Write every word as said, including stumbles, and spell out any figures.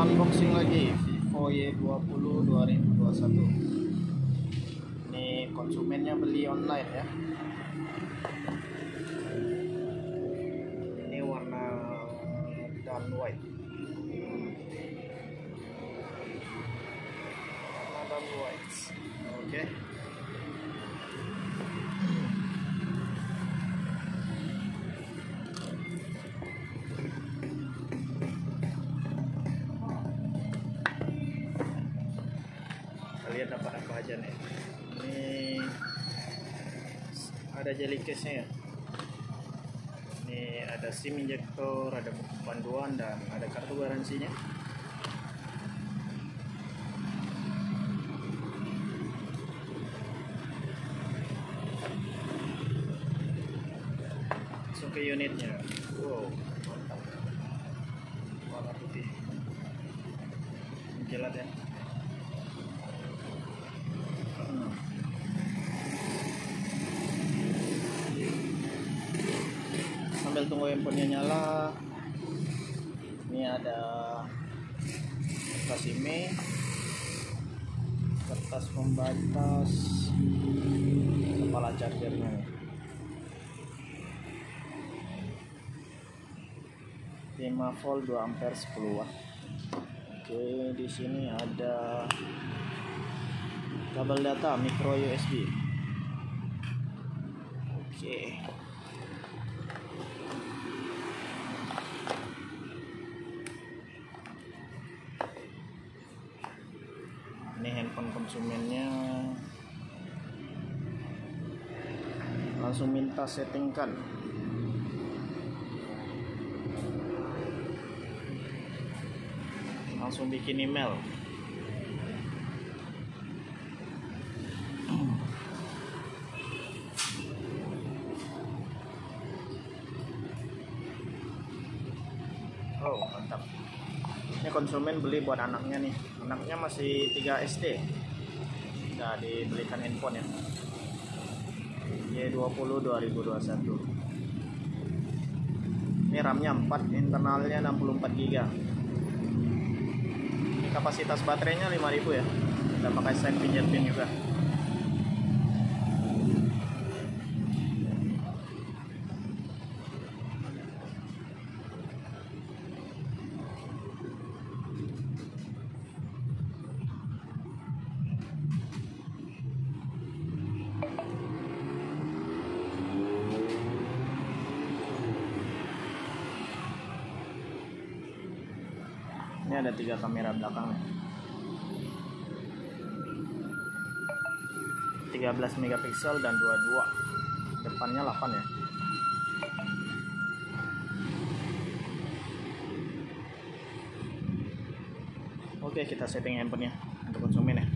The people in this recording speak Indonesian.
unboxing lagi Vivo Y dua puluh dua ribu dua puluh satu. Ini konsumennya beli online ya. Ini warna dan white. Warna dan white. Oke. Okay. Lihat dapat apa aja nih. Ini ada jelly case nya ya. Ini ada SIM injektor, ada buku panduan, dan ada kartu garansinya. Langsung ke unitnya. Wow, mantap. Warna putih. Jelas ya. Sambil tunggu handphonenya nyala, ini ada kertas IMEI, kertas pembatas, kepala chargernya. lima volt dua ampere sepuluh watt. Oke, di sini ada kabel data micro U S B. Oke. Ini handphone konsumennya, langsung minta settingkan. Langsung bikin email. Oh, mantap. Ini konsumen beli buat anaknya nih. Anaknya masih tiga S D. Udah dibelikan handphone ya. Y dua puluh dua ribu dua puluh satu. Ini RAM-nya empat, internalnya enam puluh empat giga. Ini kapasitas baterainya lima ribu ya. Udah pakai side fingerprint juga. Ini ada tiga kamera belakang, tiga belas megapiksel dan dua puluh dua. Depannya delapan ya. Oke, kita setting handphonenya untuk konsumen ya.